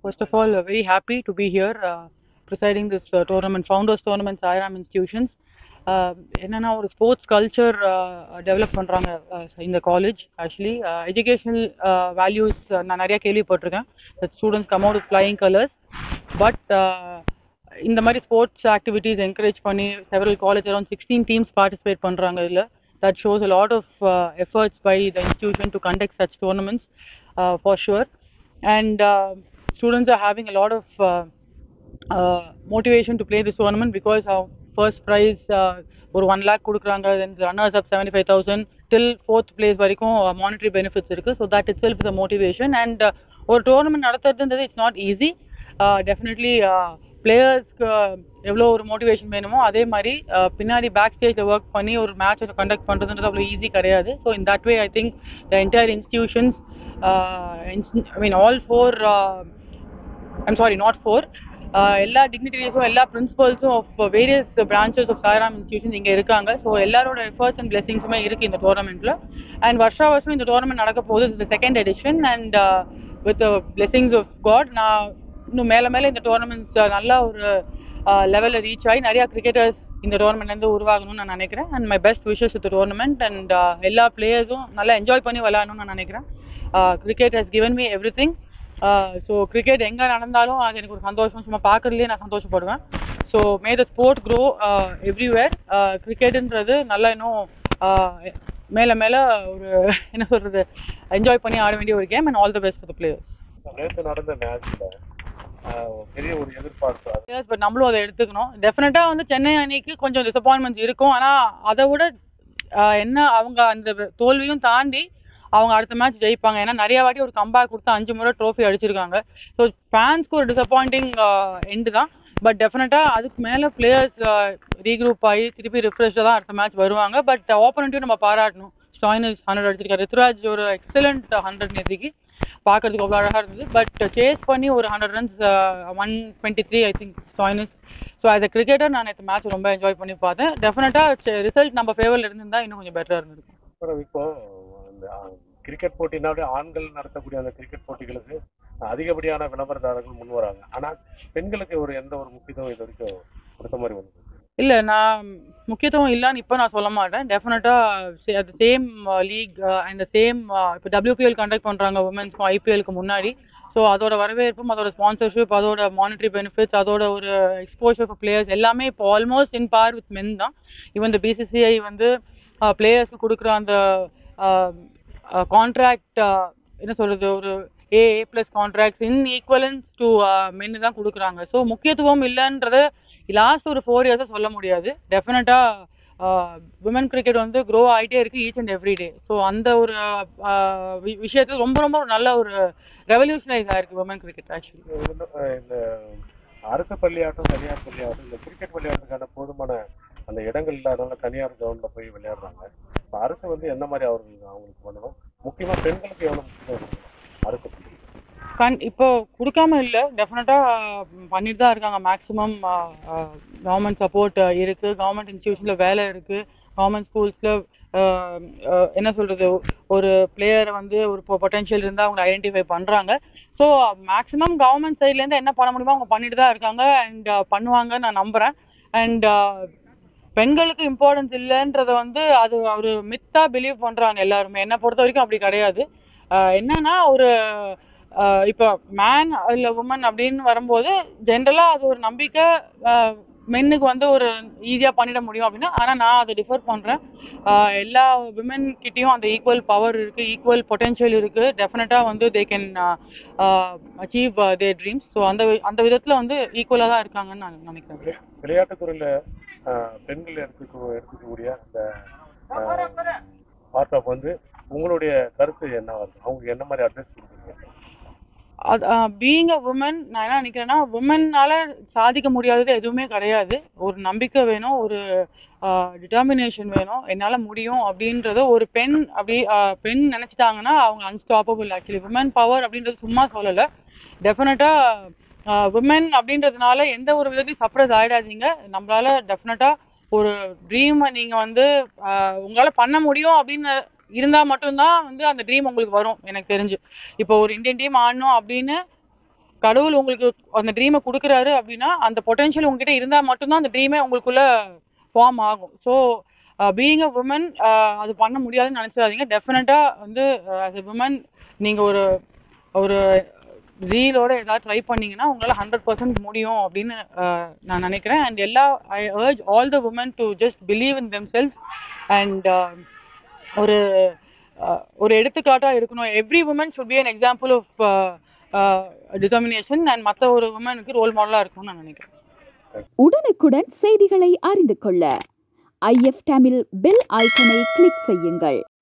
First of all, very happy to be here presiding this tournament, Founders Tournament, Sairam Institutions. என்னன்னா ஒரு sports culture develop பண்ணுறாங்க இந்த college. Actually educational values நான் நிறையா கேள்விப்பட்டிருக்கேன். Students come out with flying colours. But இந்த மாதிரி sports activities encourage பண்ணி several college around 16 teams participate பண்ணுறாங்க இதில். That shows a lot of efforts by the institution to conduct such tournaments for sure. And students are having a lot of motivation to play this tournament because our first prize ஒரு 1 lakh கொடுக்குறாங்க, then runners up 75,000 till 4th place வரைக்கும் monetary benefits இருக்கு. So that itself is a motivation. And ஒரு tournament நடத்துறதுன்றது it's not easy. Definitely பிளேயர்ஸ்க்கு எவ்வளோ ஒரு motivation வேணுமோ அதே மாதிரி பின்னாடி பேக் ஸ்டேஜில் ஒர்க் பண்ணி ஒரு மேட்சை கண்டக்ட் பண்ணுறதுன்றது அவ்வளோ ஈஸி கிடையாது. So in that way I think the entire institutions, I mean all four, I'm sorry not four, எல்லா டிக்னிட்டரிஸும் எல்லா பிரின்சிபல்ஸும் of various branches of Sairam institutions இங்கே இருக்காங்க. ஸோ எல்லாரோட எஃபர்ட்ஸ் அண்ட் பிளெஸிங்ஸுமே இருக்குது இந்த டோர்னமெண்ட்டில். அண்ட் வருஷம் இந்த டோர்னமெண்ட் நடக்க போகுது. இந்த second edition. And with blessings of God நான் இன்னும் மேலே இந்த டோர்னமெண்ட்ஸ் நல்ல ஒரு லெவலில் ரீச் ஆகி நிறையா கிரிக்கெட்டர்ஸ் இந்த டோர்னமெண்ட்லேருந்து உருவாகணும்னு நான் நினைக்கிறேன். And my best wishes with tournament. And எல்லா பிளேயர்ஸும் நல்லா என்ஜாய் பண்ணி விளையாடணும்னு நான் நினைக்கிறேன். Cricket has given me everything. So cricket எங்கே நடந்தாலும் அது எனக்கு ஒரு சந்தோஷம், சும்மா பார்க்குறதுலேயே நான் சந்தோஷப்படுவேன். So may the sport grow everywhere. கிரிக்கெட்டுன்றது நல்லா இன்னும் மேலே ஒரு என்ன சொல்கிறது, என்ஜாய் பண்ணி ஆட வேண்டிய ஒரு game. And all the best for the players. நேற்று நடந்த மேட்ச்ல பெரிய ஒரு எதிர்பார்ப்பு, பட் நம்மளும் அதை எடுத்துக்கணும். டெஃபினட்டாக வந்து சென்னை அணிக்கு கொஞ்சம் டிசப்பாயின்மெண்ட்ஸ் இருக்கும். ஆனால் அதை விட என்ன, அவங்க அந்த தோல்வியும் தாண்டி அவங்க அடுத்த மேட்ச் ஜெயிப்பாங்க. ஏன்னா நிறைய வாட்டி ஒரு கம்பேக் கொடுத்து 5 முறை ட்ரோஃபி அடிச்சிருக்காங்க. ஸோ ஃபேன்ஸ்க்கு ஒரு டிசப்பாயிண்டிங் எண்டு தான். பட் டெஃபினட்டாக அதுக்கு மேலே பிளேயர்ஸ் ரீக்ரூப் ஆகி திருப்பி ரிஃப்ரெஷ்டாக தான் அடுத்த மேட்ச் வருவாங்க. பட் ஆப்போனண்ட்டையும் நம்ம பாராட்டணும். ஸ்டாயினிஸ் 100 அடிச்சிருக்காரு, ருத்ராஜ் ஒரு எக்ஸலண்ட் 100 நேற்றுக்கு பார்க்கறதுக்கு அவ்வளோ அழகாக இருந்தது. பட் சேஸ் பண்ணி ஒரு 100 runs 123 I think Stoinis. So as a cricketer நான் இந்த மேட்ச் ரொம்ப என்ஜாய் பண்ணி பார்த்தேன். டெஃபினட்டாக ரிசல்ட் நம்ம ஃபேவரில் இருந்திருந்தால் இன்னும் கொஞ்சம் பெட்டராக இருந்திருக்கும். இப்போ இந்த கிரிக்கெட் போட்டினாலே ஆண்கள் நடத்தக்கூடிய அந்த கிரிக்கெட் போட்டிகளுக்கு அதிகப்படியான விளம்பரதாரர்கள் முன் வராங்க. ஆனால் பெண்களுக்கு எந்த ஒரு முக்கியத்துவம் இது வரைக்கும் கொடுத்த மாதிரி வந்து இல்லை, நான் முக்கியத்துவம் இல்லைன்னு இப்போ நான் சொல்ல மாட்டேன். டெஃபினட்டாக அது சேம் லீக் அண்ட் சேம் இப்போ WPL கண்டக்ட் பண்ணுறாங்க உமன்ஸ்க்கும் IPLக்கு முன்னாடி. ஸோ அதோட வரவேற்பும் அதோட ஸ்பான்சர்ஷிப், அதோட மானிட்டரி பெனிஃபிட்ஸ், அதோட ஒரு எக்ஸ்போஷர் ஃபார் பிளேயர்ஸ் எல்லாமே இப்போ ஆல்மோஸ்ட் இன் பார் வித் மென் தான். ஈவன் இந்த BCCI வந்து பிளேயர்ஸ்க்கு கொடுக்குற அந்த கான்ட்ராக்ட் என்ன சொல்கிறது, ஒரு A+ contracts in equivalence to மென்னு தான் கொடுக்குறாங்க. ஸோ முக்கியத்துவம் இல்லைன்றது லாஸ்ட் ஒரு 4 இயர்ஸாக சொல்ல முடியாது. டெஃபினட்டாக விமன் கிரிக்கெட் வந்து க்ரோ ஆகிட்டே இருக்குது each and every day. So அந்த ஒரு விஷயத்தில் ரொம்ப ஒரு நல்ல ஒரு ரெவல்யூஷனைஸ் ஆகிருக்கு விமன் கிரிக்கெட். ஆக்சுவலி இந்த அரசு பள்ளியாட்டம் தனியார் பள்ளியாட்டம் இந்த கிரிக்கெட் விளையாடுறதுக்கான போதுமான அந்த இடங்கள் இல்லாதனால தனியார் கிரவுண்டில் போய் விளையாடுறாங்க. இப்போ அரசு வந்து எந்த மாதிரி அவங்களுக்கு பண்ணணும், முக்கியமாக பெண்களுக்கு எவ்வளோ முக்கியம் அரசு பள்ளி இப்போ கொடுக்காம இல்லை, டெஃபினட்டாக பண்ணிட்டு தான் இருக்காங்க. மேக்ஸிமம் கவர்மெண்ட் சப்போர்ட் இருக்குது, கவர்மெண்ட் இன்ஸ்டியூஷனில் வேலை இருக்குது, கவர்மெண்ட் ஸ்கூல்ஸில் என்ன சொல்கிறது, ஒரு பிளேயரை வந்து ஒரு பொட்டென்ஷியல் இருந்தால் அவங்க ஐடென்டிஃபை பண்ணுறாங்க. ஸோ மேக்ஸிமம் கவர்மெண்ட் சைட்லேருந்து என்ன பண்ண முடியுமோ அவங்க பண்ணிட்டு தான் இருக்காங்க. அண்ட் பண்ணுவாங்கன்னு நான் நம்புகிறேன். அண்ட் பெண்களுக்கு இம்பார்ட்டன்ஸ் இல்லைன்றதை வந்து அது ஒரு மித்தாக பிலீவ் பண்ணுறாங்க எல்லாருமே. என்னை பொறுத்த வரைக்கும் அப்படி கிடையாது. என்னன்னா ஒரு இப்போ மேன் இல்லை உமன் அப்படின்னு வரும்போது ஜென்ரலாக அது ஒரு நம்பிக்கை மென்னுக்கு வந்து ஒரு ஈஸியாக பண்ணிட முடியும் அப்படின்னு. ஆனால் நான் அதை டிஃபர் பண்ணுறேன். எல்லா விமன் கிட்டேயும் அந்த ஈக்குவல் பவர் இருக்குது, ஈக்குவல் பொட்டென்ஷியல் இருக்குது. டெஃபினட்டாக வந்து they can achieve their dreams. So அந்த விதத்தில் வந்து ஈக்குவலாக தான் இருக்காங்கன்னு நான் நினைக்கிறேன். விளையாட்டுத்துறையில் பெண்கள் எடுத்துக்கக்கூடிய அந்த பார்ட் ஆஃப் வந்து உங்களுடைய கருத்து என்ன வருது, அவங்க என்ன மாதிரி அட்வைஸ் கொடுக்குறீங்க? பீயிங் அ உமன் நான் என்ன நினைக்கிறேன்னா, உமன்னால சாதிக்க முடியாதது எதுவுமே கிடையாது. ஒரு நம்பிக்கை வேணும், ஒரு டிட்டர்மினேஷன் வேணும், என்னால் முடியும் அப்படின்றத ஒரு பெண் நினச்சிட்டாங்கன்னா அவங்க அன்ஸ்டாப்பபிள். ஆக்சுவலி உமன் பவர் அப்படின்றது சும்மா சொல்லலை. டெஃபினட்டாக உமன் அப்படின்றதுனால எந்த ஒரு விதத்தையும் சப்ரஸ் ஆகிடாதீங்க. நம்மளால டெஃபினட்டாக ஒரு ட்ரீமை நீங்கள் வந்து உங்களால் பண்ண முடியும் அப்படின்னு இருந்தால் மட்டும்தான் வந்து அந்த ட்ரீம் உங்களுக்கு வரும். எனக்கு தெரிஞ்சு இப்போ ஒரு இந்தியன் டீம் ஆடணும் அப்படின்னு கடவுள் உங்களுக்கு அந்த ட்ரீமை கொடுக்குறாரு அப்படின்னா அந்த பொட்டென்ஷியல் உங்ககிட்ட இருந்தால் மட்டும்தான் அந்த ட்ரீமே உங்களுக்குள்ள ஃபார்ம் ஆகும். ஸோ பீயிங் அ உமன் அது பண்ண முடியாதுன்னு நினச்சிடாதீங்க. டெஃபினட்டாக வந்து ஆஸ் எ உமன் நீங்கள் ஒரு ஒரு ரீலோட ஏதாவது ட்ரை பண்ணீங்கன்னா உங்களால் 100% முடியும் அப்படின்னு நான் நினைக்கிறேன். And I urge all the woman to just believe in themselves and ஒரு ஒரு எடுத்துக்காட்டாக இருக்கணும். Every woman should be an example of determination and மற்ற ஒரு உமனுக்கு ரோல் மாடலாக இருக்கணும்னு நான் நினைக்கிறேன். உடனுக்குடன் செய்திகளை அறிந்து கொள்ள IF தமிழ் பெல் ஐக்கனை கிளிக் செய்யுங்கள்.